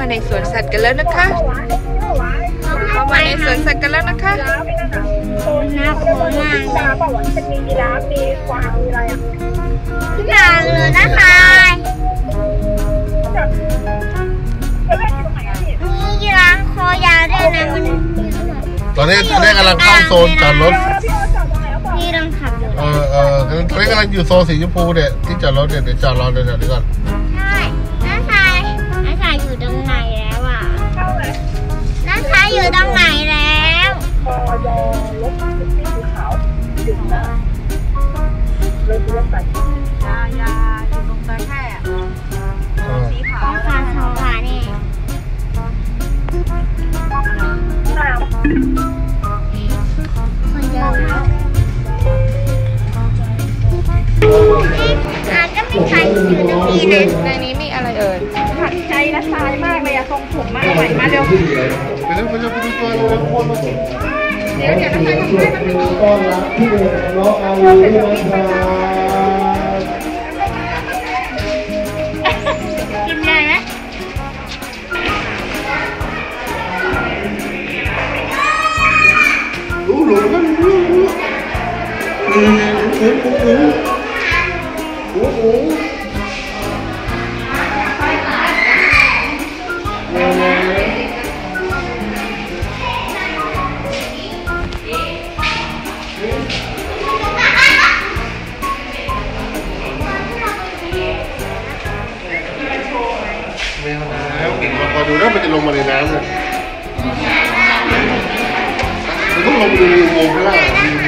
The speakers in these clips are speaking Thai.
มาในสวนสัตว์กันแล้วนะคะเข้ามาในสวนสัตว์กันแล้วนะคะน่ากลัวมากเลยบอกว่าจะมียีราฟมีกวางมีอะไรอ่ะทุกอย่างเลยนะคะมียีราฟคอยาวด้วยนะมันตอนนี้กำลังเข้าโซนจอดรถพี่ต้องขับอยู่ตอนนี้กำลังอยู่โซนสีชมพูเนี่ยที่จอดรถเนี่ยเดี๋ยวจอดรอเดี๋ยวก่อนใช่น้าชายอยู่ตรงไหนแล้วอ่ะน้าชายอยู่ตรงไหนแล้วพอยอรถสีขาวอยู่หน้าเลยรถใส่ยาอยู่ตรงตะแคร่สีขาวฟ้าทองฟ้านี่คนเยอะมากอาจจะมีใครอยู่ตรงนี้นะในนี้มีอะไรเอ่ยขัดใจและทรายมากเลยอะทรงผมมากใหม่มาเร็วไปดูตัวเลยคนมาสิเดี๋ยวนะคะทำให้มันดูต้อนรับที่เด็กน้องอาวุธนะครับกินใหญ่ไหมรู้หลงกันแล้วเก่งมาคอยดูนะมันจะลงมาในน้ำเลยมันต้องลงดูอุโมงค์ข้างล่าง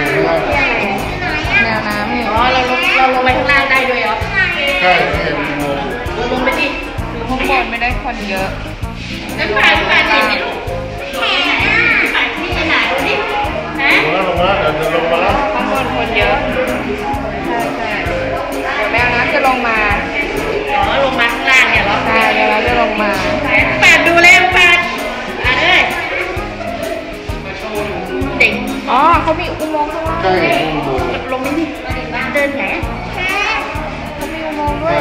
แนวน้ำนี่อ๋อเราลงไปข้างล่างได้ด้วยเหรอใช่อุโมงค์เราลงไปดิดูข้างบนไม่ได้คนเยอะนั่นผ่านเห็นไหมลูกผ่านที่ไหนดูดินะลงมาเดี๋ยวลงมาข้างบนคนเยอะใช่เดี๋ยวแมวน้ำจะลงมาอ๋อลงมาข้างล่างเนี่ยเหรอใช่เดี๋ยวเราจะลงมาแปดดูแล้วแปดเลยเด็กอ๋อเขามีอุโมงค์ข้างล่างใช่ลงไม่ดิเดินไหนเขามีอุโมงค์ด้วย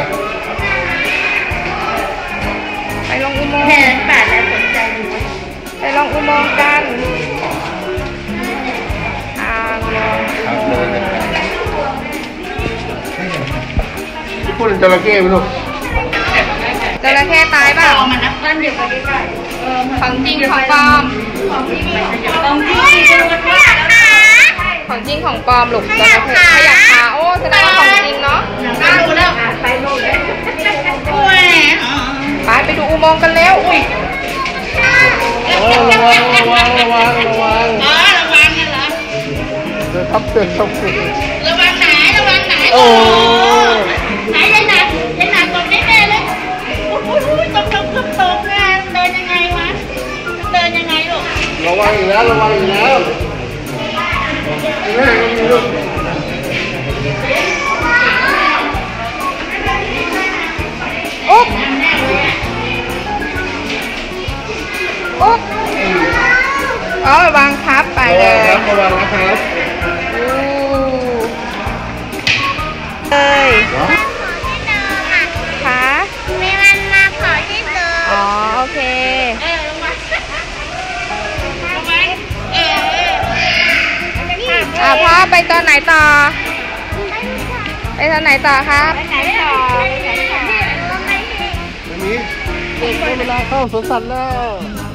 ไปลงอุโมงค์แค่แปดแล้วสนใจดูไปลงอุโมงค์กันพูดถึงจระเข้ไหมลูกจระเข้ตายเปล่ามันนับตั้นอยู่ใกล้ๆของจริงของปลอมของจริงของปลอมลูกจระเข้ขยับขาโอ้แสดงว่าของจริงเนาะน่าดูแล้วไปโน่นเลยไปดูอุโมงค์กันเร็วอุ้ยระวังอ๋อระวังกันเหรอทับเตือนระวังไหนโอ้ไหนยันหนักกว่าแน่เลยอุ้ยตกงานเดินยังไงวะเดินยังไงลูกระวังอีกแล้วแม่ก็มีลูกอุ๊บอ๋อระวังทับไปเลยระวังนะครับเลยค่ะมีมันมาขอที่เดิมอ๋อโอเคลงมาพ่อไปตอนไหนต่อครับไปไหนต่อนี้เด็กได้เวลาเข้าสวนสัตว์แล้ว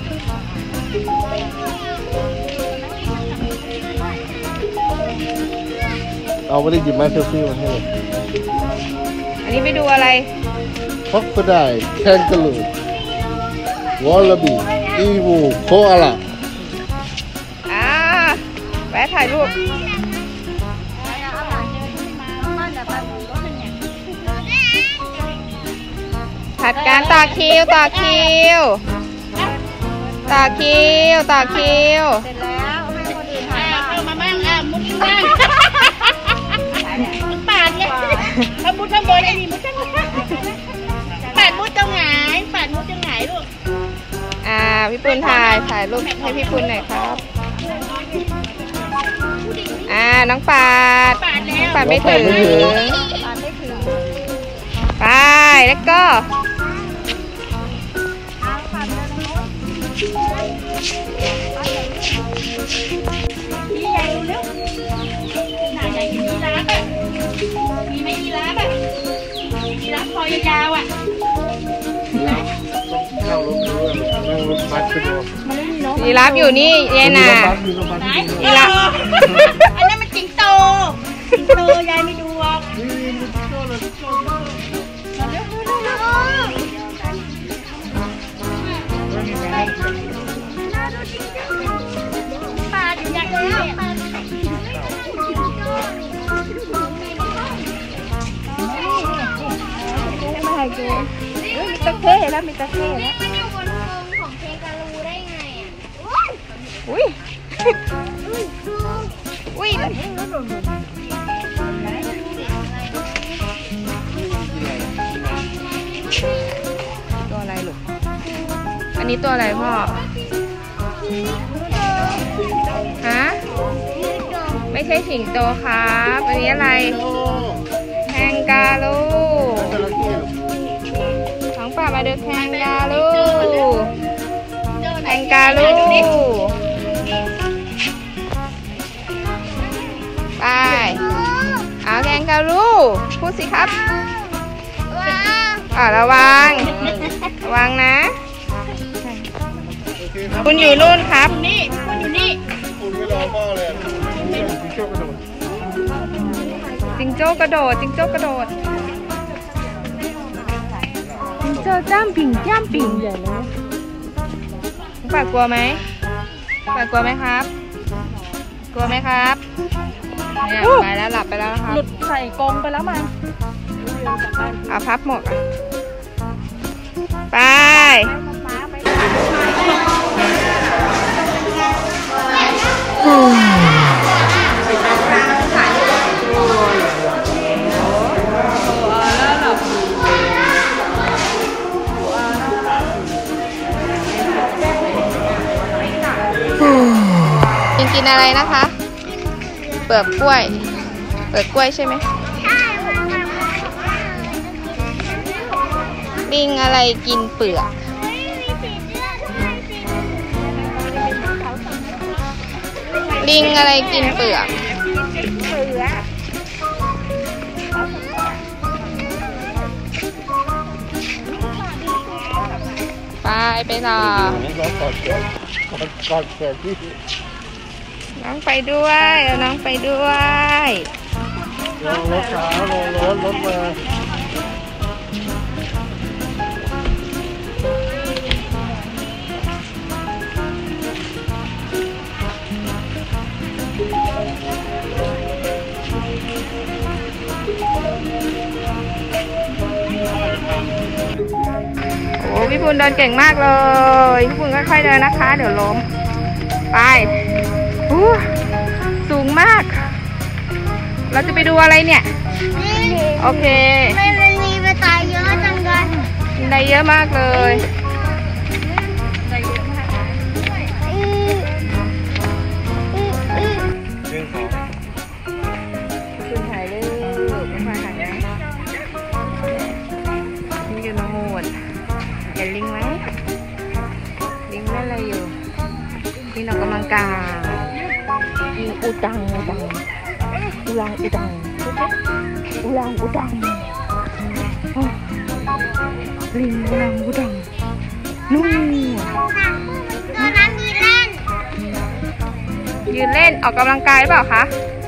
เอาไม่ได้หยิบไม้เซลฟี่มาให้เลยอันนี้ไปดูอะไรฮอกก็ได้แคนกระลูวอลลบีอีวูโคอาล่าแวะถ่ายรูปผัดการต่อคิวเสร็จแล้วให้คนอื่นถ่ายเข้ามาบ้างมุดบ้างปาดไงถ้ามุดข้างบนไอ้นี่มุดข้างล่างปาดมุดตรงไหนลูกพี่ปุณถ่ายรูปให้พี่ปุณหน่อยครับน้องปาดไม่ถึงไปแล้วก็บัสไปดูยีราฟอยู่นี่เย็นน่ะมีรถบัสยีราฟอันนั้นมันจิงโตจิงโตยายไม่ดูหรอกนี่มันโจ้เลยโจ้ปลาใหญ่เลยมีตะเข้แล้วมีตะเข้แล้วมันอยู่บนกรงของเพการูได้ไงอ่ะอุ้ยอุ้ยตัวอะไรลูกอันนี้ตัวอะไรพ่อฮะไม่ใช่สิงโตครับอันนี้อะไรแคนการูท้องป่ามาดูแคนการูแคนการูไปเอาแคนการูพูดสิครับระวังระวังนะคุณอยู่นู่นครับนี่คุณอยู่นี่คุณไม่รอพ่อเลยจิงโจ้กระโดดจิงโจ้กระโดดจิงโจ้จ้ำปิ่งใหญ่เลยปากกลัวไหมปากกลัวไหมครับ กลัวไหมครับเนี่ยไปแล้วหลับไปแล้วนะครับหลุดใส่กรงไปแล้วมันเอาพับหมดไปกินอะไรนะคะ เปลือกกล้วย เปลือกกล้วยใช่ไหมลิงอะไรกินเปลือกลิงอะไรกินเปลือกไปต่อน้องไปด้วยเอาน้องไปด้วยรถขารถมาโอ้พี่ปุณเดินเก่งมากเลย พี่ปุณค่อยๆเดินนะคะเดี๋ยวล้มไปสูงมากเราจะไปดูอะไรเนี่ยโอเคมันมีปลาตายเยอะจังกันได้เยอะมากเลยคุณถ่ายรูปไม่ค่อยถ่ายนะนี่อยู่น้องงูเห็นลิงไหมลิงเล่นอะไรอยู่ลิงออกกำลังกายลิงอุดังอุลังอุดังลิงอุลังอุดังนู่นตัวนั้นยืนเล่นออกกำลังกายหรือเปล่าคะ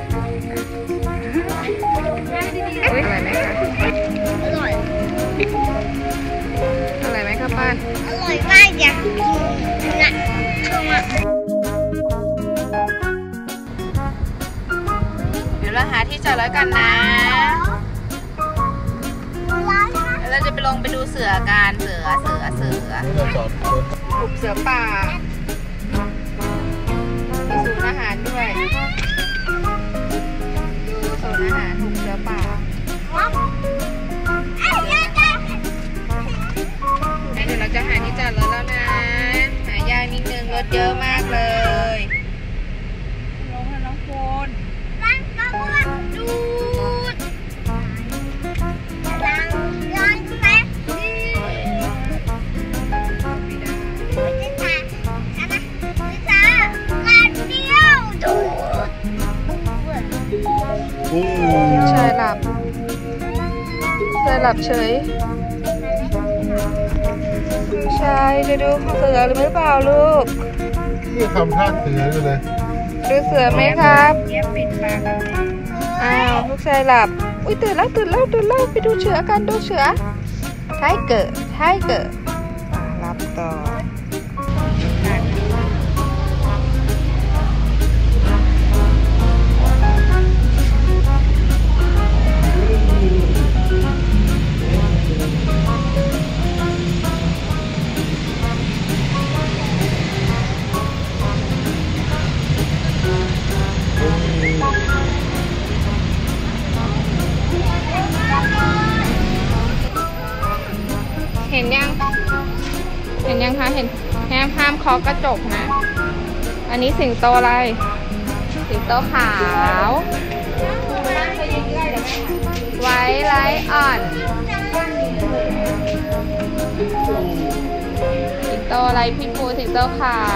อร่อยไหมคะอร่อยไหมครับป้านอร่อยมากอยากกินนะเดี๋ยวเราหาที่จอดรถกันนะเราจะไปลงไปดูเสือกันเสือถูกเสือป่ามีศูนย์อาหารด้วยศูนย์อาหารถูกเสือป่าเดี๋ยวเราจะหาที่จอดรถแล้วนะหายากนิดนึงรถเยอะมากเลยน้องโฟนดูดร้อนไหมใช่หลับเฉยลูกชายจะดูเสือหรือเปล่าลูกนี่ทำท่าเสืออยู่เลยดูเสือไหมครับเย็บปิดปากกันอ้าวลูกชายหลับ อุ้ยตื่นแล้วไปดูเสือกันดูเสือไทเกอร์หลับต่อเห็นยังคะเห็นห้ามเคาะกระจกนะ อันนี้สิงโตอะไรสิงโตขาวไว้ไลท์อ่อนสิงโตอะไรพี่ปูสิงโตขาว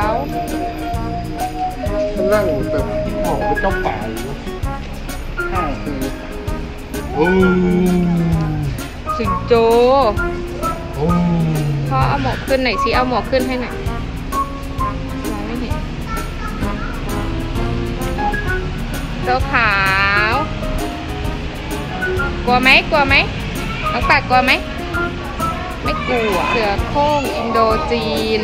มันนั่งแบบหอกเป็นเจ้าป่าอยู่ข้างคือโอ้สิงโตโอ้พ่อเอาหมวกขึ้นหน่อยสิเอาหมวกขึ้นให้หน่อยมองไม่เห็นตัวขาวกลัวไหมน้องปากกลัวไหมไม่กลัวเสือโคร่งอินโดจีน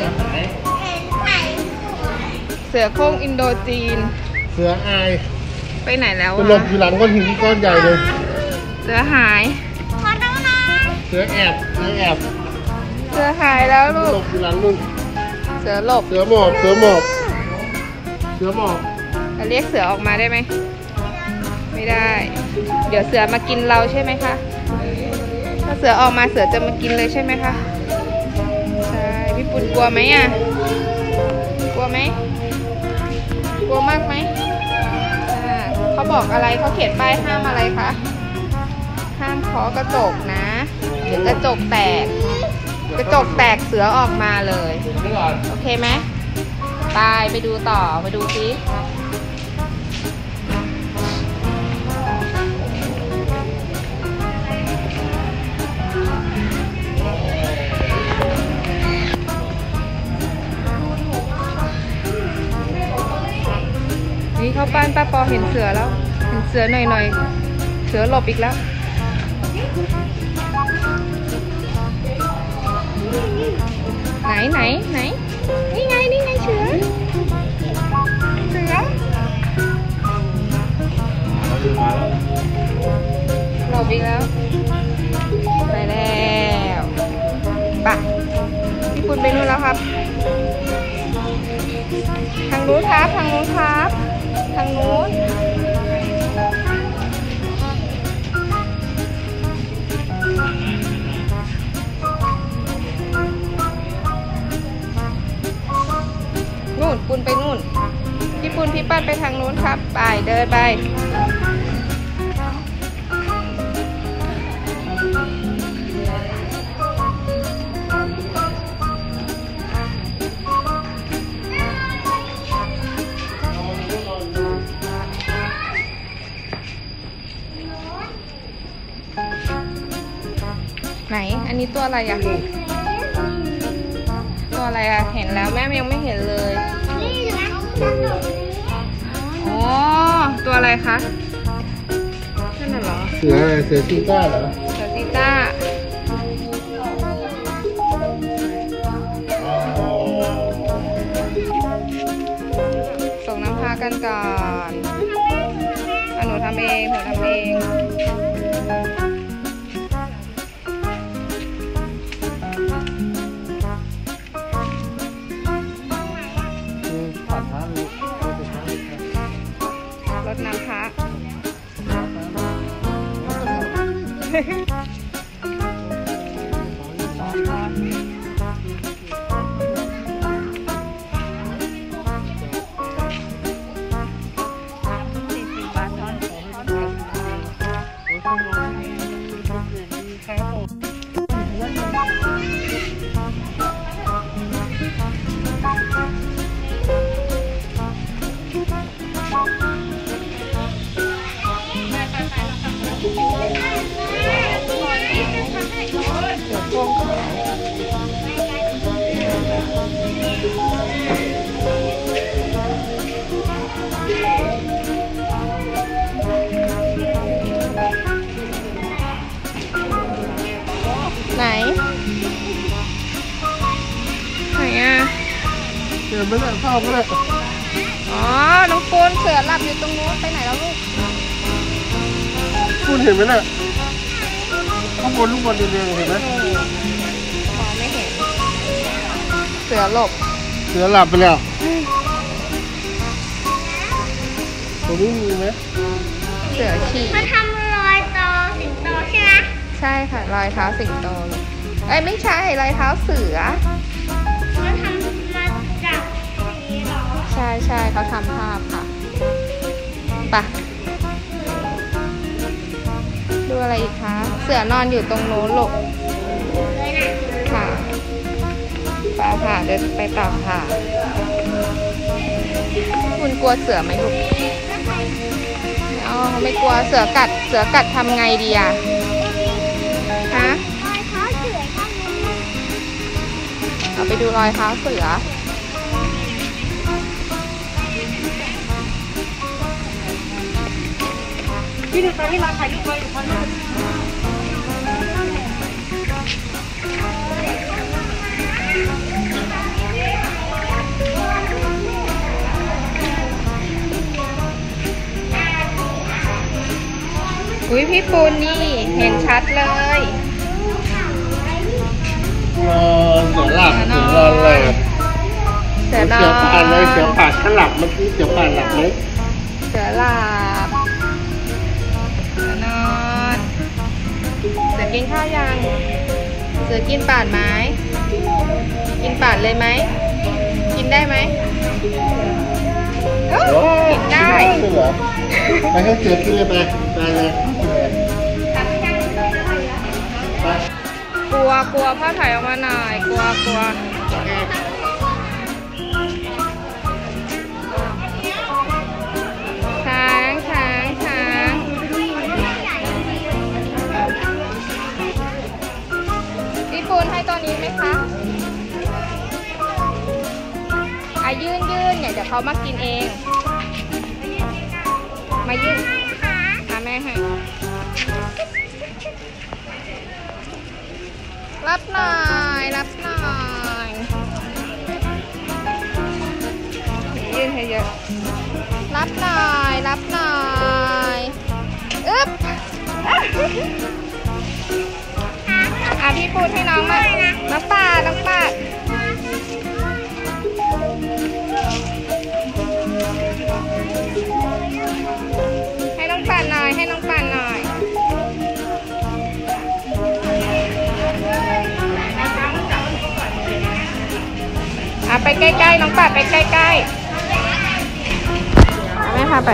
เสือโคร่งอินโดจีนเสืออายไปไหนแล้วไปหลบอยู่หลังก้อนหินก้อนใหญ่เลยเสือหายขอดูหน่อยเสือแอบเสือหายแล้วลูหลกบอยู่หลังนู่นเสือหลบเสือหมอบจะเรียกเสือออกมาได้ไหมไม่ได้ เดี๋ยวเสือมากินเราใช่ไหมคะถ้าเสือออกมาเสือจะมากินเลยใช่ไหมคะใช่พี่ปุณกลัวไหมอ่ะกลัวไหมกลัวมากไหมเขาบอกอะไรเขาเขียนป้ายห้ามอะไรคะห้ามเคาะกระจกนะเดี๋ยวกระจกแตกเสือออกมาเลยโอเคไหมไปดูต่อไปดูซินี่เข้าบ้านป้าปอเห็นเสือแล้วเห็นเสือหน่อยเสือหลบอีกแล้วไหนนี่ไงเสือหลบอีกแล้วไปแล้วไปพี่ปุณไปนู่นแล้วครับทางนู้นครับทางนู้นปุณไปนู่นพี่ปุณพี่ปั้นไปทางนู้นครับไปเดินไปไหนอันนี้ตัวอะไรอะเห็นแล้วแม่ยังไม่เห็นเลยอ๋อตัวอะไรคะนั่นน่ะเหรอเสือชีต้าเหรอเสือชีต้าส่งน้ำพากันก่อนหนูทำเองรดน้ำพระห็นไหมเนี่ยเข้าก็ได้อ๋อ น้องปูนเสือหลับอยู่ตรงนู้นไปไหนแล้วลูกคุณเห็นไหมเนี่ยข้างบนลูกบอลแดงๆเห็นไหมมองไม่เห็น เสือหลบเสือหลับไปแล้วตรงนี้มีไหมเสือฉี่มาทำรอยต่อสิงโตใช่ไหมใช่ค่ะ รอยเท้าสิงโตลูกเอ้ยไม่ใช่ รอยเท้าเสือมาทำมาจากสีเหรอใช่ใช่เขาทำภาพค่ะไปะดูอะไรอีกคะ เสือนอนอยู่ตรงโน้นลูกเลยนะค่ะไปค่ะเดินไปต่อค่ะคุณกลัวเสือไหมลูกอ๋อไม่กลัวเสือกัดทำไงดีอะฮะรอยเท้าเสือข้างนู้นเอาไปดูรอยเท้าเสือพี่ดูตอนที่เราถ่ายรูปไว้อยู่คนนึงอุ้ยพี่ปูนนี่เห็นชัดเลยเสือหลับเสือนอนเลยเสือนอเสือน ผ่านเลยเสือผ่านถ้าหลับเมื่อกี้เสือผ่านหลับไหมเสือหลับเสือนอนเสือกินข้าวยังเสือกินป่านไหมกินป่านเลยไหมกินได้ไหมเอ้ากินได้เสือไปให้เสือกินเลยไปเลยไปกลัวพ่อถ่ายออกมาหน่อยกลัวช้างพี่ปูนให้ตัวนี้ไหมคะยื่นเนี่ยเดี๋ยวเขามากินเองมายื่นแม่ให้รับหน่อยยื่นให้เยอะรับหน่อยอึ๊บพี่พูดให้น้องมาน้องป่าให้น้องป่าหน่อยไปใกล้ๆน้องป่าไปใกล้ๆแม่พาไป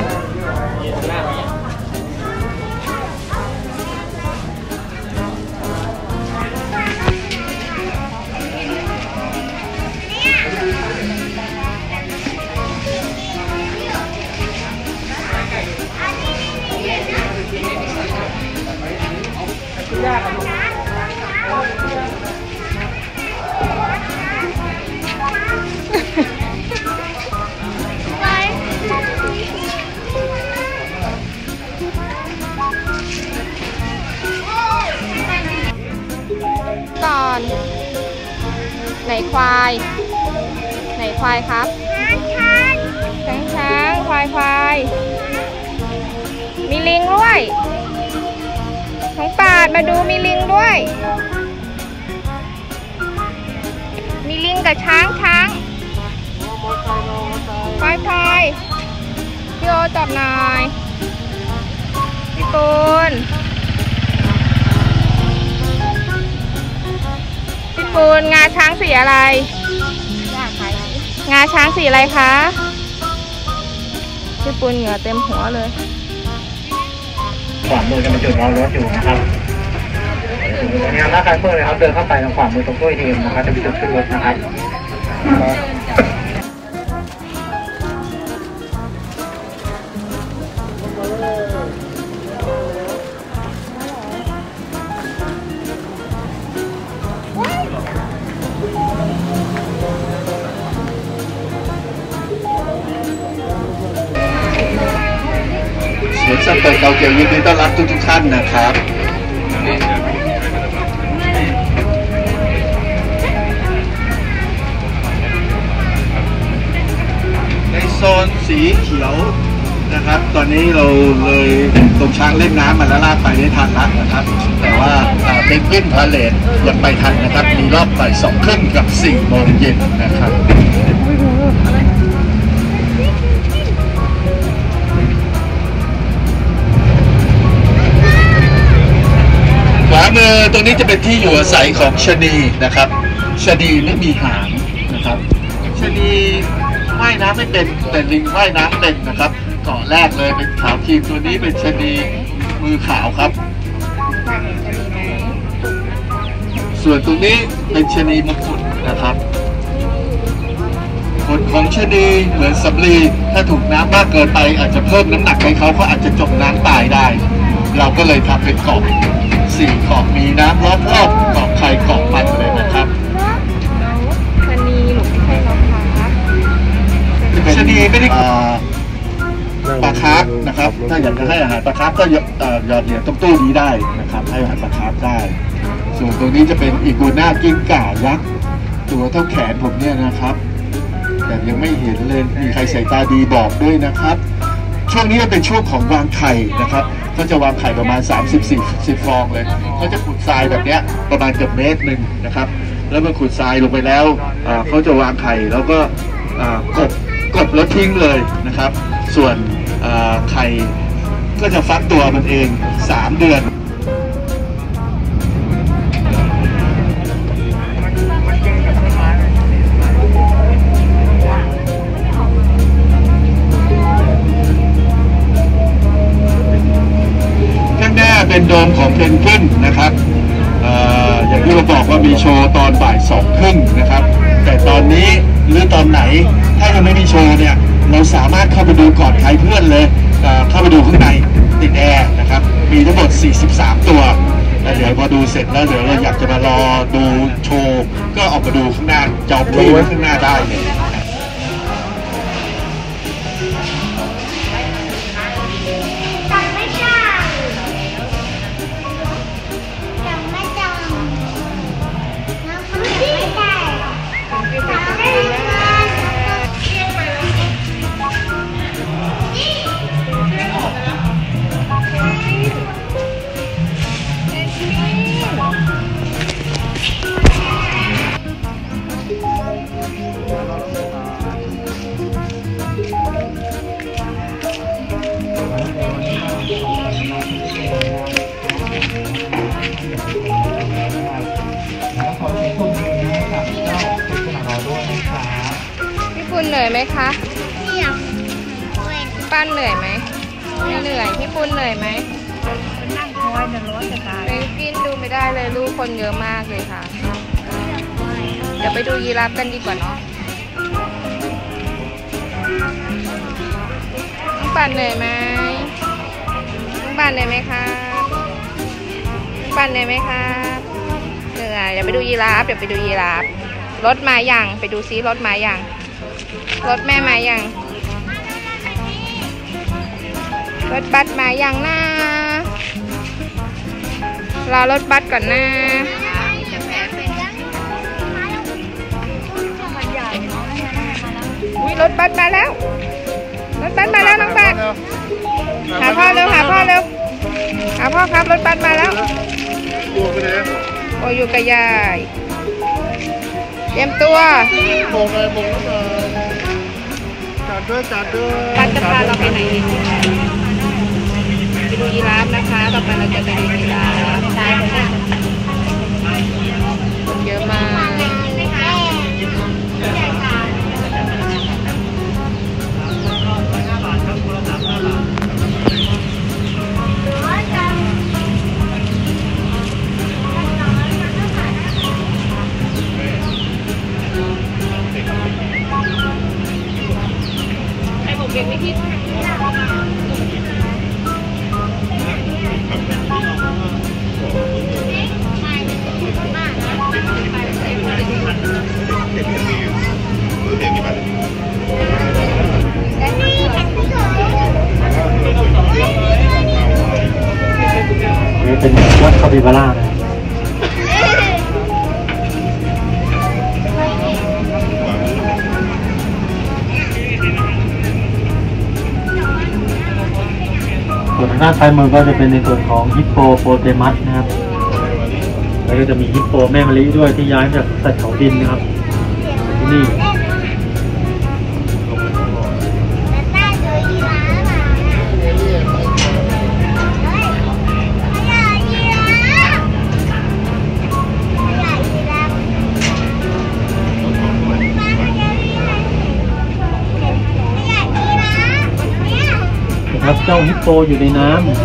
ก่อนไหนควายครับช้างควายมีลิงด้วยน้องปาดมาดูมีลิงด้วยมีลิงกับช้างควายพี่โอจับหน่อยพี่ปูนงาช้างสีอะไรงาช้างสีอะไรคะพี่ปูนเหงื่อเต็มหัวเลยขวามือจะเป็นจุดรอรถอยู่นะครับวันนี้ถ้าใครเพื่อนเลยครับเดินเข้าไปทางขวามือตรงตู้ ATM นะครับจะเป็นจุดขึ้นรถนะครับสวนสัตว์เปิดเก่าเกี่ยวยินดีต้อนรับทุกท่านนะครับสีเขียวนะครับตอนนี้เราเลยตรงช้างเล่นน้ำมาแล้วลากไปได้ทันแล้วนะครับ แต่ว่าเพนกวินพาเลทยังไปทันนะครับมีรอบบ่าย2:30กับ4 โมงเย็นนะครับขวามือตรงนี้จะเป็นที่อยู่อาศัยของชะนีนะครับชะนีไม่มีหางนะครับชะนีว่ายน้ำไม่เป็นแต่ลิงว่ายน้ำเป็นนะครับเกาะแรกเลยเป็นขาวครีมตัวนี้เป็นชะนีมือขาวครับส่วนตรงนี้เป็นชะนีมงกุฎนะครับขนของชะนีเหมือนสำลีถ้าถูกน้ำมากเกินไปอาจจะเพิ่มน้ำหนักให้เขาอาจจะจมน้ำตายได้เราก็เลยทำเป็นเกาะ4 เกาะมีน้ำล้อมรอบเกาะใครเกาะมันเลยนะครับชะนีหนูไม่ใช่เราครับชะนีไม่ได้ปลาคาร์ฟนะครับถ้าอยากจะให้อาหารปลาคาร์ฟก็หยอดเหรียญตรงตู้นี้ได้นะครับให้อาหารปลาคาร์ฟได้ส่วนตรงนี้จะเป็นอีกัวน่ากิ้งก่ายักษ์ตัวเท่าแขนผมเนี่ยนะครับแต่ยังไม่เห็นเลยมีใครสายตาดีบอกด้วยนะครับช่วงนี้เป็นช่วงของวางไข่นะครับก็จะวางไข่ประมาณ30-40 ฟองเลยเขาจะขุดทรายแบบนี้ประมาณเกือบ1 เมตรนะครับแล้วเมื่อขุดทรายลงไปแล้วเขาจะวางไข่แล้วก็กบแล้วทิ้งเลยนะครับส่วนไข่ก็จะฟักตัวมันเอง3 เดือนข้างหน้าเป็นโดมของเพนกวินนะครับอย่างที่เราบอกว่ามีโชว์ตอนบ่าย2:30นะครับแต่ตอนนี้หรือตอนไหนถ้ายังไม่มีโชว์เนี่ยเราสามารถเข้าไปดูก่อนใครเพื่อนเลยเข้าไปดูข้างในติดแอร์นะครับมีทั้งหมด43 ตัวแล้วเดี๋ยวพอดูเสร็จแล้วเดี๋ยวเราอยากจะมารอดูโชว์ก็ออกมาดูข้างหน้าจองที่ไว้ข้างหน้าได้เลยพี่ปุณเหนื่อยไหมคะป้านเหนื่อยไหมไม่เหนื่อยพี่ปุณเหนื่อยไหมนั่งคอยจะร้อนจะตายเป็นกินดูไม่ได้เลยลูกคนเยอะมากเลยค่ะเดี๋ยวไปดูยีราฟกันดีกว่าเนาะน้องป่านเหนื่อยไหมน้องป่านเหนื่อยไหมคะน้องป่านเหนื่อยไหมคะเหนื่อยเดี๋ยวไปดูยีราฟรถมาอย่างไปดูซิรถมาอย่างรถแม่มาอย่างรถบัสมาอย่างนะรอรถบัสก่อนนะอุ้ยรถบัสมาแล้วน้องบัสหาพ่อเร็วหาพ่อครับรถบัสมาแล้วโอ้อยู่กับยายเตรียมตัวมองเลยจัดด้วยบัสจะพาเราไปไหนดีไปดูยีราฟนะคะต่อไปเราจะไปดูยีราฟคนเยอะมากเก็บไม่คิดเป็นวัดคาปิบาร่าหน้าซ้ายมือก็จะเป็นในส่วนของฮิปโปโปเตมัสนะครับแล้วก็จะมีฮิปโปแม่มะลิด้วยที่ย้ายมาจากสัตว์เขาดินนะครับที่นี่ ครับเจ้าฮิปโปอยู่ในน้ำ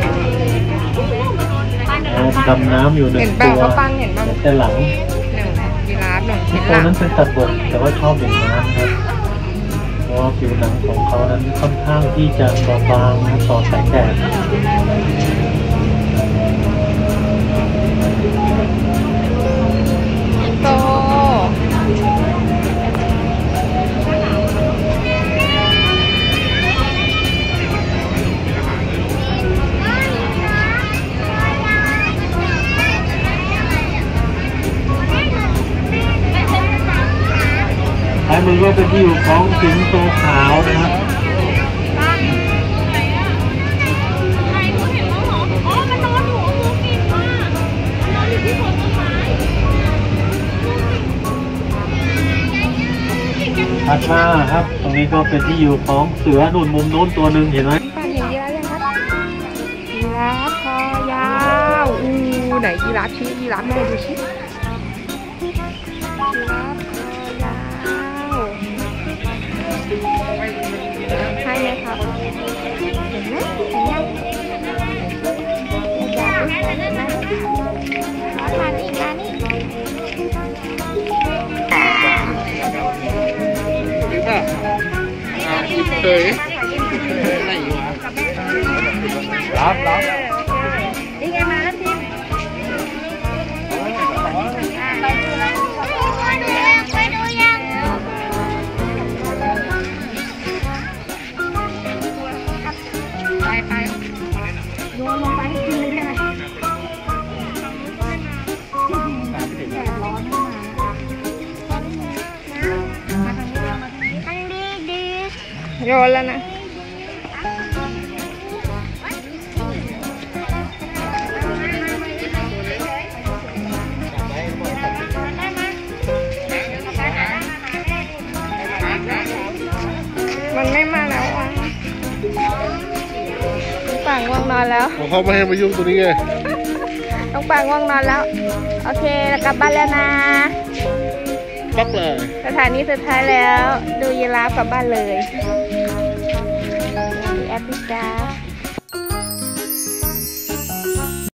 ดำน้ำอยู่หนึ่เห็งนเปล่าตัวเขาปังเห็นเปล่าแต่หลังหนึ่งยีราฟหนึ่งฮิเห็ปนโปหลังนั้นเป็นสัตว์บกแต่ว่าชอบดื่มน้ำครับเพราะว่าผิวหนังของเขานั้นค่อนข้างที่จะบอบบางนะต่อแสงแดดโตท้ายมือก็เป็นที่อยู่ของสิงโตขาวนะครับถัดมาครับตรงนี้ก็เป็นที่อยู่ของเสือหนุนมุมนู้นตัวหนึ่งเห็นไหมป้าเห็นยีราฟยังครับยีราฟคอยาวไหนยีราฟชี้ยีราฟแม่ดูชี้ยีราฟคอยาวให้ไหมครับเห็นไหมเห็นยังอยากดูเห็นไหมมานี่มานี่เฉยรับนี่ไงมาแล้วทีมไปดูยังไปโยนลงไปให้กินเลยได้ไหมแดดร้อนมากมาทางนี้มาทางนี้มันดีดีโยนแล้วนะมันไม่มาแล้วอ่ะน้องป่างง่วงนอนแล้วเขาไม่ให้มายุ่งตัวนี้ไงน้องป่างง่วงนอนแล้ว โอเคเรากลับบ้านแล้วนะปักเลยสถานีสุดท้ายแล้ว ดูยีราฟกลับบ้านเลยแอปพลิกา